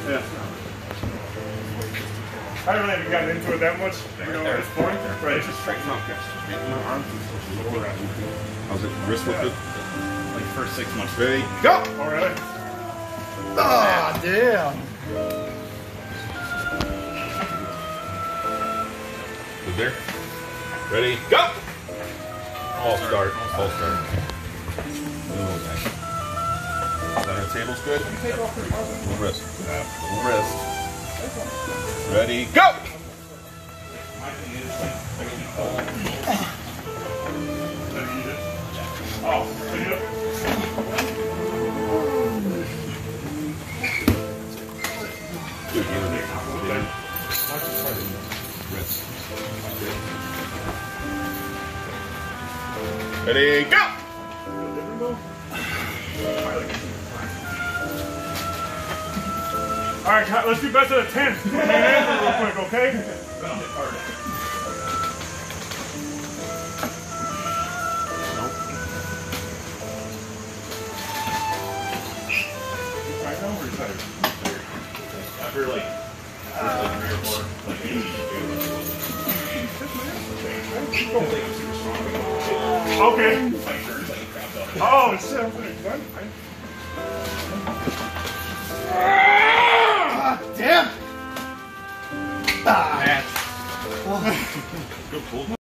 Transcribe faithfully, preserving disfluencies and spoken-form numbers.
Yeah. I haven't really gotten into it that much, you know, at this point. Right. Just straighten up, guys. Straighten my arms and lower at me. How's it? Wrist lifted? Like first six months. Ready? Go! Oh, really? Ah, damn. Good there. Ready? Go! All start. All start. Oh, nice. Center table's good. Little wrist. Little wrist. Ready? Go! Oh, Ready, go! All right, let's do best out of ten. Real quick, okay? Right now, or tired? After like, after like three or four, like eighty. Okay. Oh, shit. I'm pretty done. Ah, damn. Ah. Good pull.